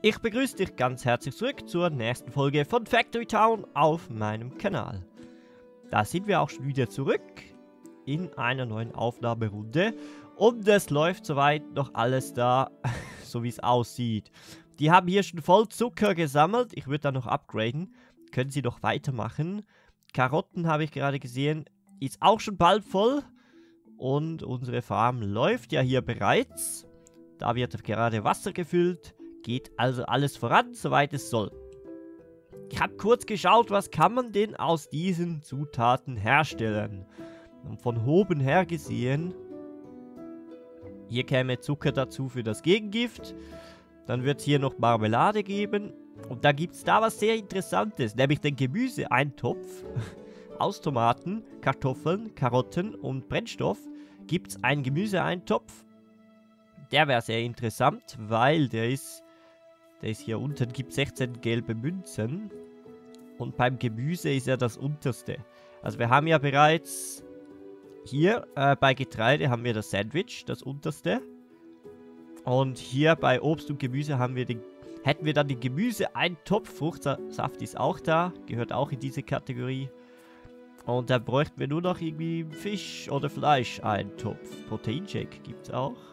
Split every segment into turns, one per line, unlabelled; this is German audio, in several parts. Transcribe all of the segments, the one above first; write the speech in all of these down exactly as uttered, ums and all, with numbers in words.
Ich begrüße dich ganz herzlich zurück zur nächsten Folge von Factory Town auf meinem Kanal. Da sind wir auch schon wieder zurück in einer neuen Aufnahmerunde und es läuft soweit noch alles da, so wie es aussieht. Die haben hier schon voll Zucker gesammelt, ich würde da noch upgraden, können sie noch weitermachen. Karotten habe ich gerade gesehen, ist auch schon bald voll und unsere Farm läuft ja hier bereits. Da wird gerade Wasser gefüllt. Geht also alles voran, soweit es soll. Ich habe kurz geschaut, was kann man denn aus diesen Zutaten herstellen. Und von oben her gesehen, hier käme Zucker dazu für das Gegengift. Dann wird es hier noch Marmelade geben. Und da gibt es da was sehr Interessantes, nämlich den Gemüseeintopf. Aus Tomaten, Kartoffeln, Karotten und Brennstoff gibt es einen Gemüseeintopf. Der wäre sehr interessant, weil der ist... Der ist hier unten, gibt sechzehn gelbe Münzen. Und beim Gemüse ist er das unterste. Also wir haben ja bereits hier äh, bei Getreide haben wir das Sandwich, das unterste. Und hier bei Obst und Gemüse haben wir den, hätten wir dann den Gemüseeintopf. Fruchtsaft ist auch da, gehört auch in diese Kategorie. Und dann bräuchten wir nur noch irgendwie Fisch- oder Fleischeintopf. Proteinshake gibt es auch.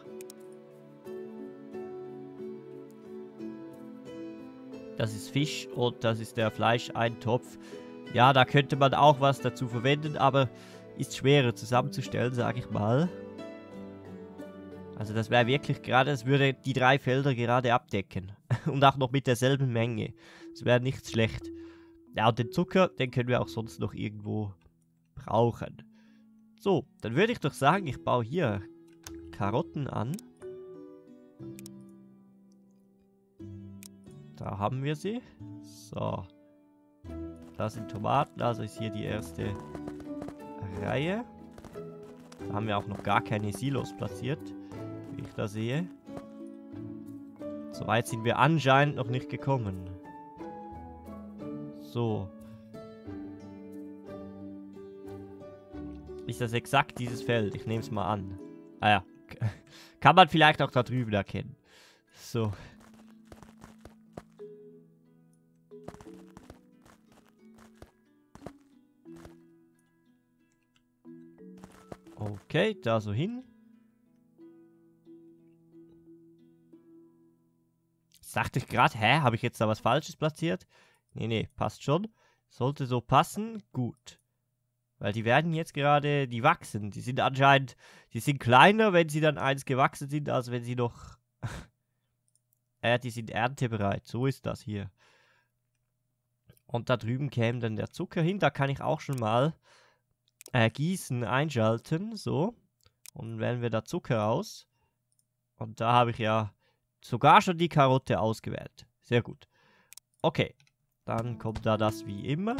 Das ist Fisch und das ist der Fleischeintopf. Ja, da könnte man auch was dazu verwenden, aber ist schwerer zusammenzustellen, sage ich mal. Also das wäre wirklich gerade, es würde die drei Felder gerade abdecken. Und auch noch mit derselben Menge. Das wäre nicht schlecht. Ja, und den Zucker, den können wir auch sonst noch irgendwo brauchen. So, dann würde ich doch sagen, ich baue hier Karotten an. Da haben wir sie. So. Da sind Tomaten, also ist hier die erste Reihe. Da haben wir auch noch gar keine Silos platziert, wie ich da sehe. Soweit sind wir anscheinend noch nicht gekommen. So. Ist das exakt dieses Feld? Ich nehme es mal an. Ah ja. Kann man vielleicht auch da drüben erkennen. So. Okay, da so hin. Jetzt dachte ich gerade, hä, habe ich jetzt da was Falsches platziert? Nee, nee, passt schon. Sollte so passen. Gut. Weil die werden jetzt gerade, die wachsen. Die sind anscheinend, die sind kleiner, wenn sie dann eins gewachsen sind, als wenn sie noch... äh, die sind erntebereit. So ist das hier. Und da drüben käme dann der Zucker hin. Da kann ich auch schon mal... Äh, Gießen einschalten, so. Und wählen wir da Zucker aus. Und da habe ich ja sogar schon die Karotte ausgewählt. Sehr gut. Okay, dann kommt da das wie immer.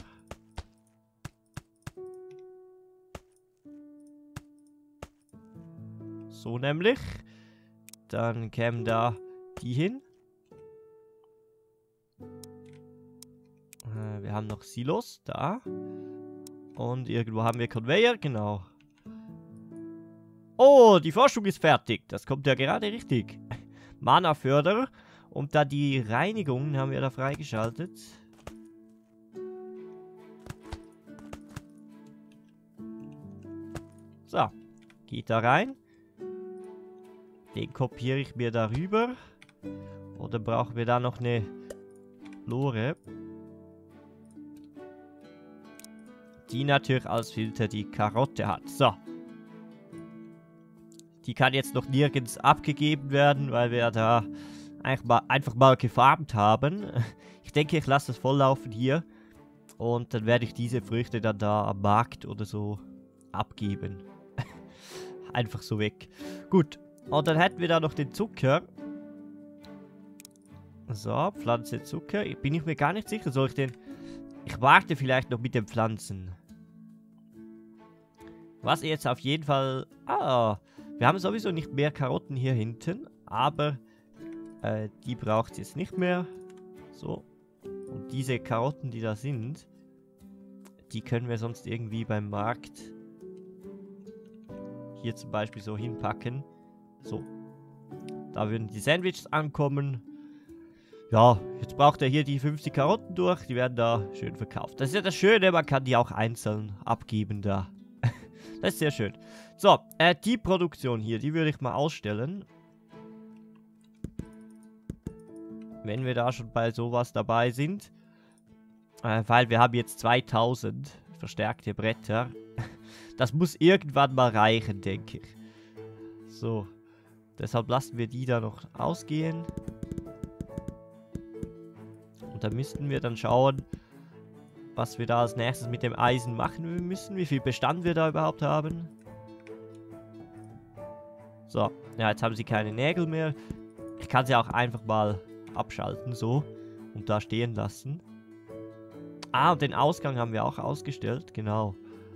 So nämlich. Dann kämen da die hin. Äh, wir haben noch Silos, da. Und irgendwo haben wir Conveyor, genau. Oh, die Forschung ist fertig. Das kommt ja gerade richtig. Mana-Förder. Und da die Reinigung haben wir da freigeschaltet. So, geht da rein. Den kopiere ich mir darüber. Oder brauchen wir da noch eine Lore? Die natürlich als Filter die Karotte hat. So. Die kann jetzt noch nirgends abgegeben werden, weil wir da einfach mal, einfach mal gefarmt haben. Ich denke, ich lasse das volllaufen hier. Und dann werde ich diese Früchte dann da am Markt oder so abgeben. Einfach so weg. Gut. Und dann hätten wir da noch den Zucker. So, Pflanze Zucker. Bin ich mir gar nicht sicher. Soll ich den... Ich warte vielleicht noch mit den Pflanzen. Was jetzt auf jeden Fall... Ah, wir haben sowieso nicht mehr Karotten hier hinten. Aber äh, die braucht es jetzt nicht mehr. So. Und diese Karotten, die da sind, die können wir sonst irgendwie beim Markt hier zum Beispiel so hinpacken. So. Da würden die Sandwiches ankommen. Ja, jetzt braucht er hier die fünfzig Karotten durch. Die werden da schön verkauft. Das ist ja das Schöne, man kann die auch einzeln abgeben da. Das ist sehr schön. So, äh, die Produktion hier, die würde ich mal ausstellen. Wenn wir da schon bei sowas dabei sind. Äh, weil wir haben jetzt zweitausend verstärkte Bretter. Das muss irgendwann mal reichen, denke ich. So. Deshalb lassen wir die da noch ausgehen. Und da müssten wir dann schauen, was wir da als nächstes mit dem Eisen machen müssen. Wie viel Bestand wir da überhaupt haben. So. Ja, jetzt haben sie keine Nägel mehr. Ich kann sie auch einfach mal abschalten, so. Und da stehen lassen. Ah, und den Ausgang haben wir auch ausgestellt. Genau.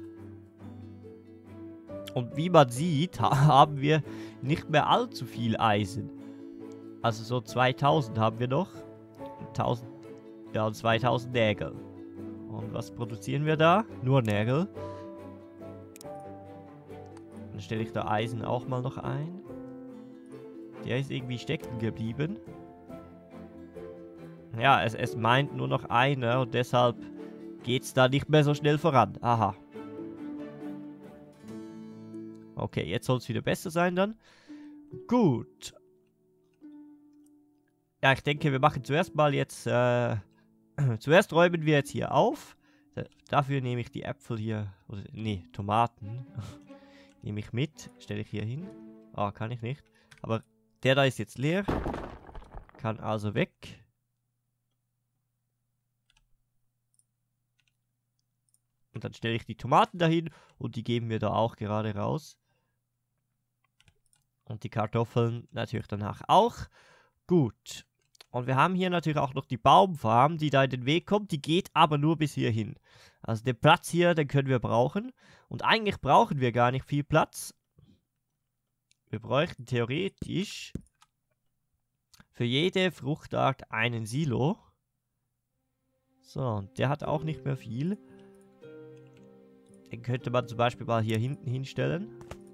Und wie man sieht, haben wir nicht mehr allzu viel Eisen. Also so zweitausend haben wir noch. tausend, ja, und zweitausend Nägel. Und was produzieren wir da? Nur Nägel. Dann stelle ich da Eisen auch mal noch ein. Der ist irgendwie stecken geblieben. Ja, es, es meint nur noch einer und deshalb geht es da nicht mehr so schnell voran. Aha. Okay, jetzt soll es wieder besser sein dann. Gut. Ja, ich denke, wir machen zuerst mal jetzt... Äh, zuerst räumen wir jetzt hier auf. Da, dafür nehme ich die Äpfel hier... Oder, nee, Tomaten. Nehme ich mit. Stelle ich hier hin. Ah, kann ich nicht. Aber der da ist jetzt leer. Kann also weg. Und dann stelle ich die Tomaten dahin und die geben wir da auch gerade raus. Und die Kartoffeln natürlich danach auch. Gut. Und wir haben hier natürlich auch noch die Baumfarm, die da in den Weg kommt. Die geht aber nur bis hierhin. Also den Platz hier, den können wir brauchen. Und eigentlich brauchen wir gar nicht viel Platz. Wir bräuchten theoretisch für jede Fruchtart einen Silo. So, und der hat auch nicht mehr viel. Den könnte man zum Beispiel mal hier hinten hinstellen.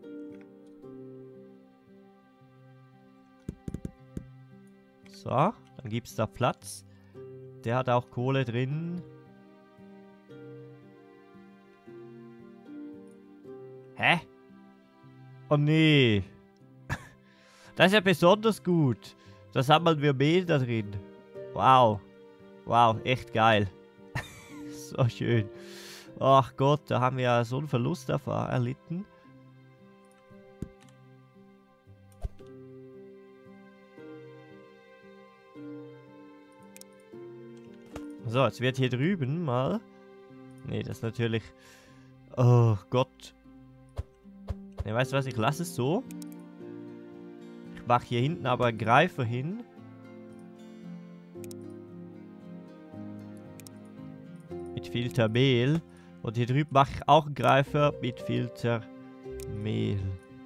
So, dann gibt es da Platz. Der hat auch Kohle drin. Hä? Oh nee. Das ist ja besonders gut. Da sammeln wir Mehl da drin. Wow. Wow, echt geil. So schön. Ach Gott, da haben wir ja so einen Verlust erlitten. So, jetzt wird hier drüben mal... Nee, das ist natürlich... Oh Gott. Ne, weißt du was, ich lasse es so. Ich mache hier hinten aber einen Greifer hin. Mit Filtermehl. Und hier drüben mache ich auch einen Greifer mit Filtermehl.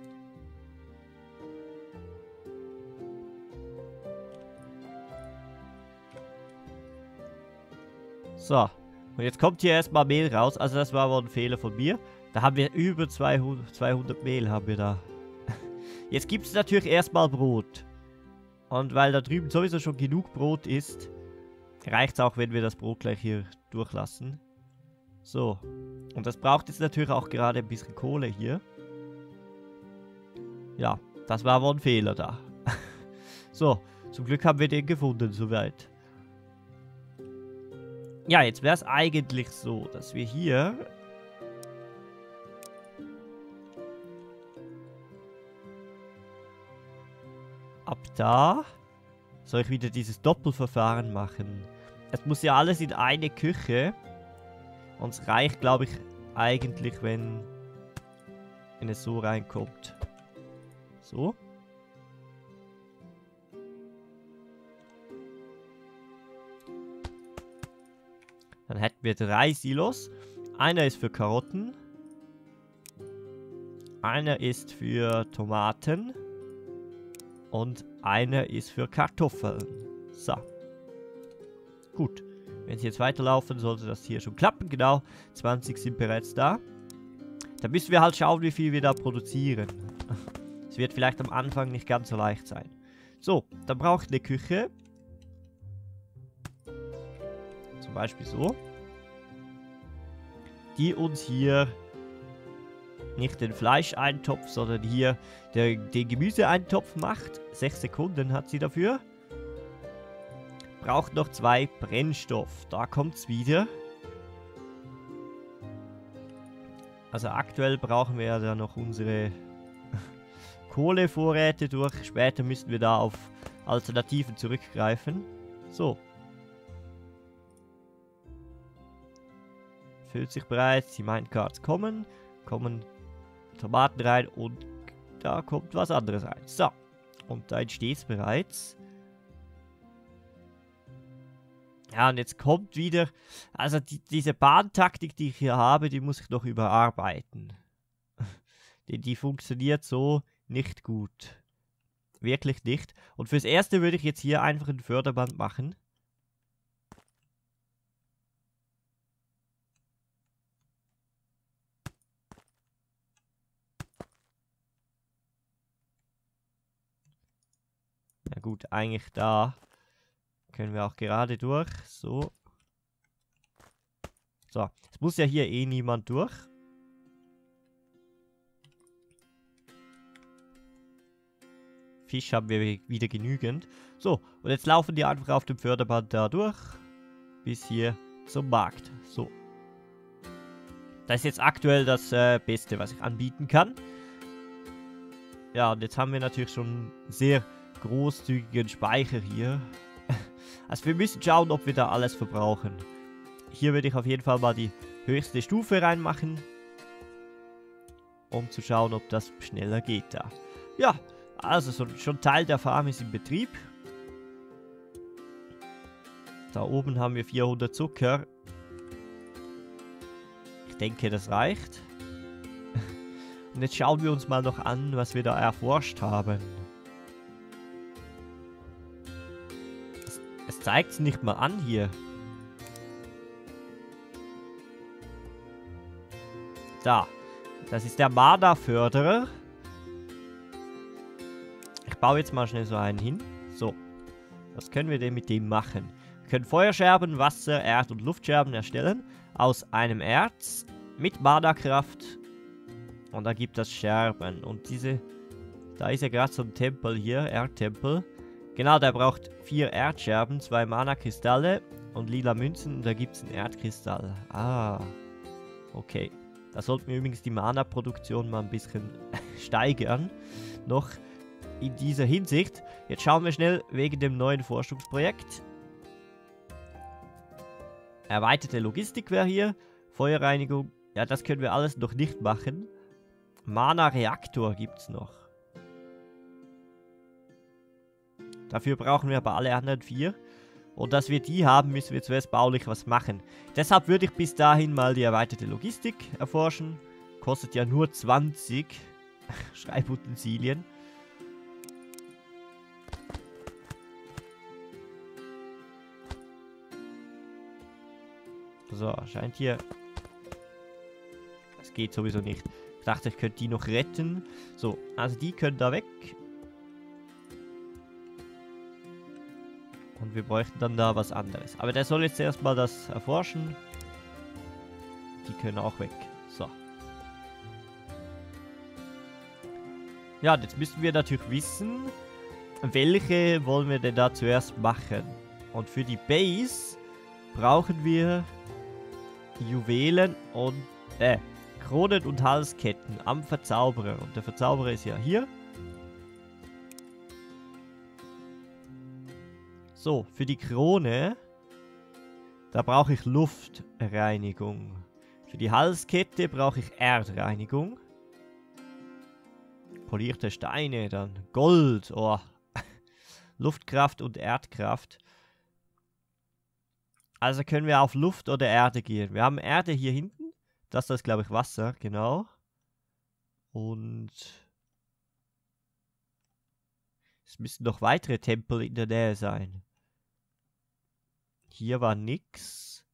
So. Und jetzt kommt hier erstmal Mehl raus. Also das war wohl ein Fehler von mir. Da haben wir über zweihundert, zweihundert Mehl haben wir da. Jetzt gibt es natürlich erstmal Brot. Und weil da drüben sowieso schon genug Brot ist, reicht es auch, wenn wir das Brot gleich hier durchlassen. So. Und das braucht jetzt natürlich auch gerade ein bisschen Kohle hier. Ja, das war wohl ein Fehler da. So, zum Glück haben wir den gefunden, soweit. Ja, jetzt wäre es eigentlich so, dass wir hier... Ab da soll ich wieder dieses Doppelverfahren machen. Es muss ja alles in eine Küche. Und es reicht, glaube ich, eigentlich, wenn, wenn es so reinkommt. So. Dann hätten wir drei Silos. Einer ist für Karotten. Einer ist für Tomaten. Und einer ist für Kartoffeln. So. Gut. Wenn sie jetzt weiterlaufen, sollte das hier schon klappen. Genau, zwanzig sind bereits da. Da müssen wir halt schauen, wie viel wir da produzieren. Es wird vielleicht am Anfang nicht ganz so leicht sein. So, dann brauche ich eine Küche. zum Beispiel so, die uns hier nicht den Fleischeintopf, sondern hier der, den Gemüseeintopf macht. Sechs Sekunden hat sie dafür. Braucht noch zwei Brennstoff. Da kommt es wieder. Also aktuell brauchen wir ja da noch unsere Kohlevorräte durch. Später müssen wir da auf Alternativen zurückgreifen. So. Füllt sich bereits. Die Minecarts kommen. Kommen Tomaten rein und da kommt was anderes rein. So. Und da entsteht es bereits. Ja, und jetzt kommt wieder, also die, diese Bahntaktik, die ich hier habe, die muss ich noch überarbeiten. die, die funktioniert so nicht gut. Wirklich nicht. Und fürs Erste würde ich jetzt hier einfach ein Förderband machen. Na gut, eigentlich da können wir auch gerade durch. So. So. Es muss ja hier eh niemand durch. Fisch haben wir wieder genügend. So. Und jetzt laufen die einfach auf dem Förderband da durch. Bis hier zum Markt. So. Das ist jetzt aktuell das äh, Beste, was ich anbieten kann. Ja, und jetzt haben wir natürlich schon einen sehr großzügigen Speicher hier. Also wir müssen schauen, ob wir da alles verbrauchen. Hier würde ich auf jeden Fall mal die höchste Stufe reinmachen. Um zu schauen, ob das schneller geht da. Ja, also so, schon Teil der Farm ist in Betrieb. Da oben haben wir vierhundert Zucker. Ich denke, das reicht. Und jetzt schauen wir uns mal noch an, was wir da erforscht haben. Es zeigt es nicht mal an hier. Da. Das ist der Mana-Förderer. Ich baue jetzt mal schnell so einen hin. So. Was können wir denn mit dem machen? Wir können Feuerscherben, Wasser, Erd- und Luftscherben erstellen. Aus einem Erz. Mit Mana-Kraft. Und da gibt es Scherben. Und diese... Da ist ja gerade so ein Tempel hier. Erdtempel. Genau, der braucht vier Erdscherben, zwei Mana-Kristalle und lila Münzen. Und da gibt es einen Erdkristall. Ah, okay. Da sollten wir übrigens die Mana-Produktion mal ein bisschen steigern. Noch in dieser Hinsicht. Jetzt schauen wir schnell wegen dem neuen Forschungsprojekt. Erweiterte Logistik wäre hier. Feuerreinigung. Ja, das können wir alles noch nicht machen. Mana-Reaktor gibt es noch. Dafür brauchen wir aber alle anderen vier. Und dass wir die haben, müssen wir zuerst baulich was machen. Deshalb würde ich bis dahin mal die erweiterte Logistik erforschen. Kostet ja nur zwanzig Schreibutensilien. So, scheint hier... Das geht sowieso nicht. Ich dachte, ich könnte die noch retten. So, also die können da weg. Und wir bräuchten dann da was anderes. Aber der soll jetzt erstmal das erforschen. Die können auch weg. So. Ja, jetzt müssen wir natürlich wissen, welche wollen wir denn da zuerst machen. Und für die Base brauchen wir Juwelen und, äh, Kronen und Halsketten am Verzauberer. Und der Verzauberer ist ja hier. So, für die Krone, da brauche ich Luftreinigung. Für die Halskette brauche ich Erdreinigung. Polierte Steine, dann Gold, oh. Luftkraft und Erdkraft. Also können wir auf Luft oder Erde gehen. Wir haben Erde hier hinten. Das ist, glaube ich, Wasser, genau. Und es müssen noch weitere Tempel in der Nähe sein. Hier war nix.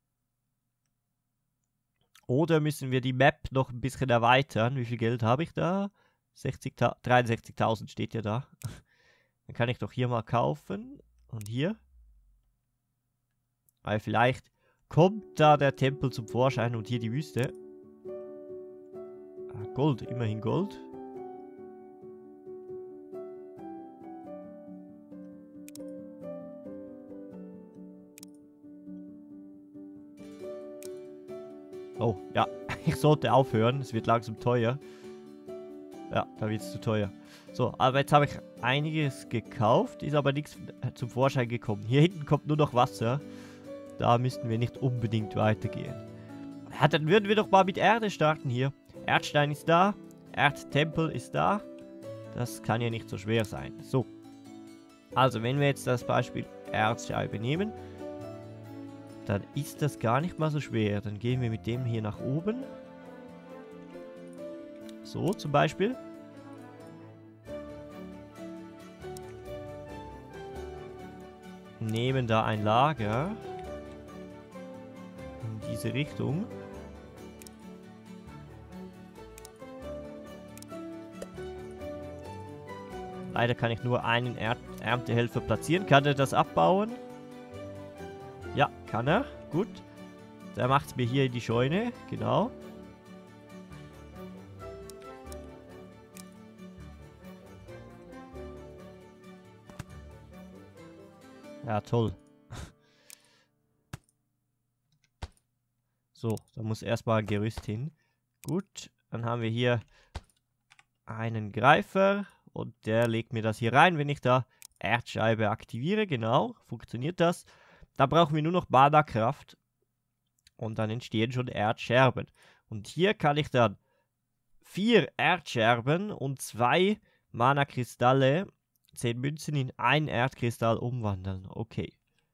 Oder müssen wir die Map noch ein bisschen erweitern? Wie viel Geld habe ich da? dreiundsechzigtausend steht ja da. Dann kann ich doch hier mal kaufen. Und hier. Weil vielleicht kommt da der Tempel zum Vorschein und hier die Wüste. Ah, Gold, immerhin Gold. Oh, ja, ich sollte aufhören, es wird langsam teuer. Ja, da wird es zu teuer. So, aber jetzt habe ich einiges gekauft, ist aber nichts zum Vorschein gekommen. Hier hinten kommt nur noch Wasser. Da müssten wir nicht unbedingt weitergehen. Ja, dann würden wir doch mal mit Erde starten hier. Erdstein ist da, Erdtempel ist da. Das kann ja nicht so schwer sein. So, also wenn wir jetzt das Beispiel Erzscheibe nehmen, dann ist das gar nicht mal so schwer. Dann gehen wir mit dem hier nach oben. So zum Beispiel. Nehmen da ein Lager in diese Richtung. Leider kann ich nur einen er Erntehelfer platzieren. Kann er das abbauen? Ja, kann er. Gut. Der macht es mir hier in die Scheune. Genau. Ja, toll. So, da muss erstmal ein Gerüst hin. Gut, dann haben wir hier einen Greifer und der legt mir das hier rein, wenn ich da Erdscheibe aktiviere. Genau, funktioniert das. Da brauchen wir nur noch Mana-Kraft und dann entstehen schon Erdscherben. Und hier kann ich dann vier Erdscherben und zwei Mana-Kristalle, zehn Münzen in ein Erdkristall umwandeln. Okay.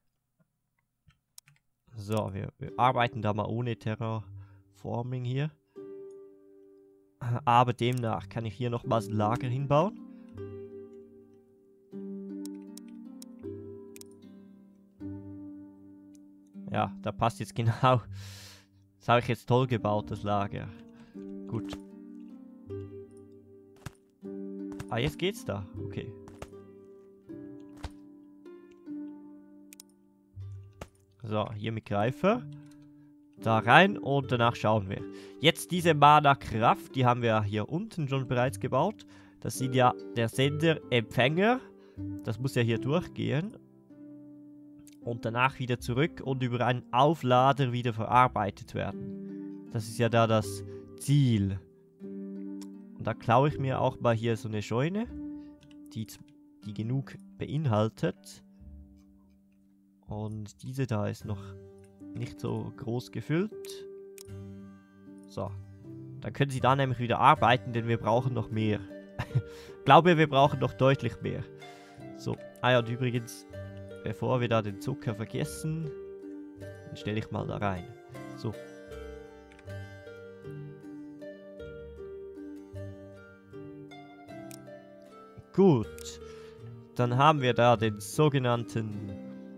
So, wir, wir arbeiten da mal ohne Terraforming hier. Aber demnach kann ich hier nochmals ein Lager hinbauen. Ja, da passt jetzt genau. Das habe ich jetzt toll gebaut, das Lager. Gut. Ah, jetzt geht's da. Okay. So, hier mit Greifer. Da rein und danach schauen wir. Jetzt diese Mana-Kraft, die haben wir hier unten schon bereits gebaut. Das sind ja der Sender, Empfänger. Das muss ja hier durchgehen. Und danach wieder zurück und über einen Auflader wieder verarbeitet werden. Das ist ja da das Ziel. Und da klaue ich mir auch mal hier so eine Scheune, die, die genug beinhaltet. Und diese da ist noch nicht so groß gefüllt. So. Dann können sie da nämlich wieder arbeiten, denn wir brauchen noch mehr. Ich glaube, wir brauchen noch deutlich mehr. So. Ah ja, und übrigens, bevor wir da den Zucker vergessen, den stelle ich mal da rein. So. Gut. Dann haben wir da den sogenannten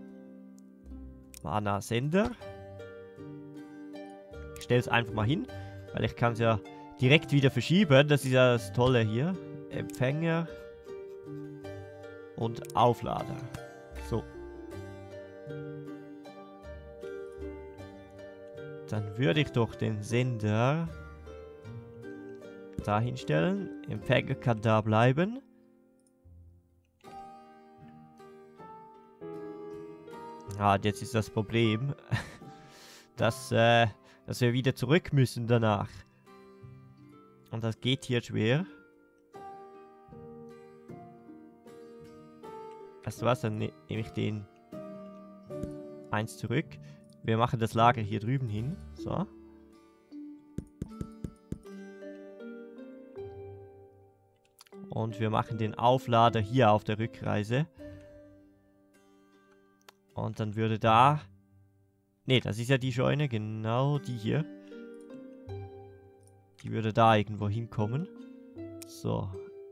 Mana-Sender. Ich stelle es einfach mal hin, weil ich kann es ja direkt wieder verschieben. Das ist ja das Tolle hier. Empfänger und Auflader. So. Dann würde ich doch den Sender dahin stellen. Empfänger kann da bleiben. Ah, jetzt ist das Problem, dass, äh, dass wir wieder zurück müssen danach. Und das geht hier schwer. Weißt du was, dann ne nehme ich den eins zurück. Wir machen das Lager hier drüben hin. So. Und wir machen den Auflader hier auf der Rückreise. Und dann würde da... Ne, das ist ja die Scheune, genau die hier. Die würde da irgendwo hinkommen. So.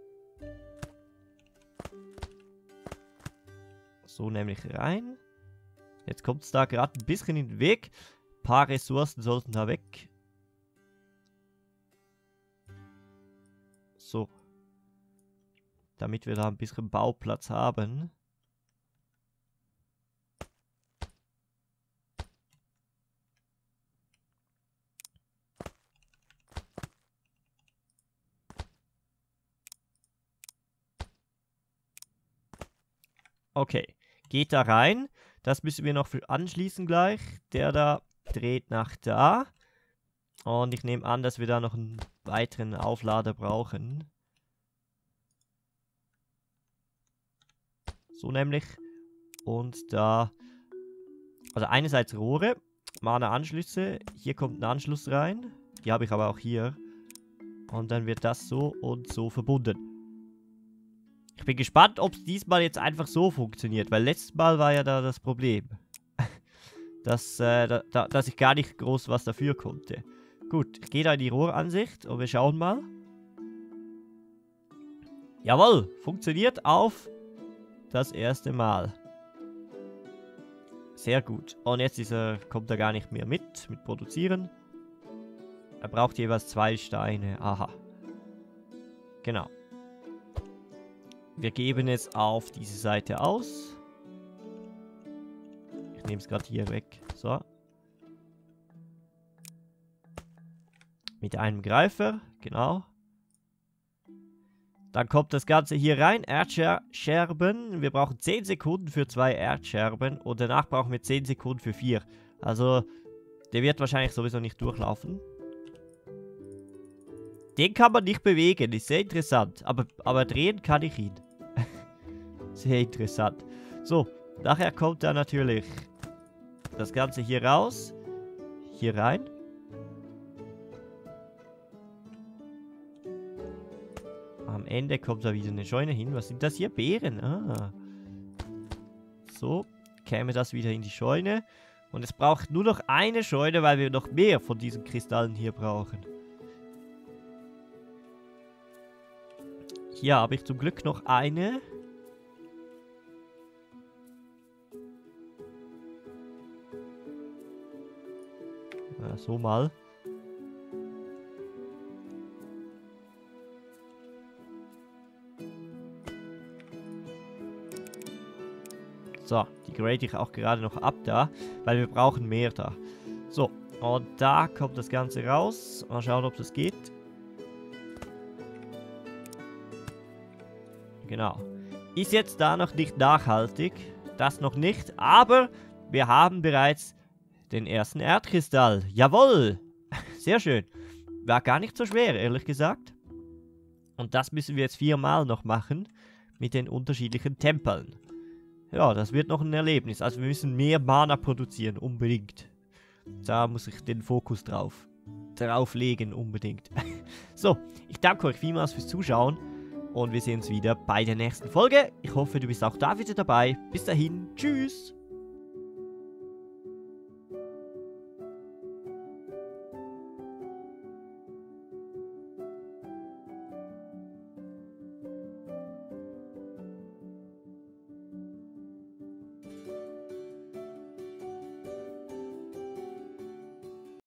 So nämlich rein. Jetzt kommt es da gerade ein bisschen in den Weg. Ein paar Ressourcen sollten da weg. So. Damit wir da ein bisschen Bauplatz haben. Okay, geht da rein. Das müssen wir noch für anschließen gleich. Der da dreht nach da. Und ich nehme an, dass wir da noch einen weiteren Auflader brauchen. So nämlich. Und da, also einerseits Rohre, Mana-Anschlüsse. Hier kommt ein Anschluss rein. Die habe ich aber auch hier. Und dann wird das so und so verbunden. Ich bin gespannt, ob es diesmal jetzt einfach so funktioniert. Weil letztes Mal war ja da das Problem. dass, äh, da, da, dass ich gar nicht groß was dafür konnte. Gut, ich gehe da in die Rohransicht und wir schauen mal. Jawohl, funktioniert auf das erste Mal. Sehr gut. Und jetzt ist er, kommt er gar nicht mehr mit, mit Produzieren. Er braucht jeweils zwei Steine. Aha. Genau. Wir geben es auf diese Seite aus. Ich nehme es gerade hier weg. So. Mit einem Greifer. Genau. Dann kommt das Ganze hier rein. Erdscherben. Wir brauchen zehn Sekunden für zwei Erdscherben. Und danach brauchen wir zehn Sekunden für vier. Also, der wird wahrscheinlich sowieso nicht durchlaufen. Den kann man nicht bewegen. Ist sehr interessant. Aber, aber drehen kann ich ihn. Sehr interessant. So, nachher kommt da natürlich das Ganze hier raus. Hier rein. Am Ende kommt da wieder eine Scheune hin. Was sind das hier? Beeren. Ah. So, käme das wieder in die Scheune. Und es braucht nur noch eine Scheune, weil wir noch mehr von diesen Kristallen hier brauchen. Hier habe ich zum Glück noch eine. Ja, so mal. So, die grade ich auch gerade noch ab da, weil wir brauchen mehr da. So, und da kommt das Ganze raus. Mal schauen, ob das geht. Genau. Ist jetzt da noch nicht nachhaltig. Das noch nicht. Aber wir haben bereits den ersten Erdkristall. Jawohl. Sehr schön. War gar nicht so schwer, ehrlich gesagt. Und das müssen wir jetzt viermal noch machen. Mit den unterschiedlichen Tempeln. Ja, das wird noch ein Erlebnis. Also wir müssen mehr Mana produzieren. Unbedingt. Da muss ich den Fokus drauf. Drauf legen. Unbedingt. So. Ich danke euch vielmals fürs Zuschauen. Und wir sehen uns wieder bei der nächsten Folge. Ich hoffe, du bist auch da wieder dabei. Bis dahin. Tschüss.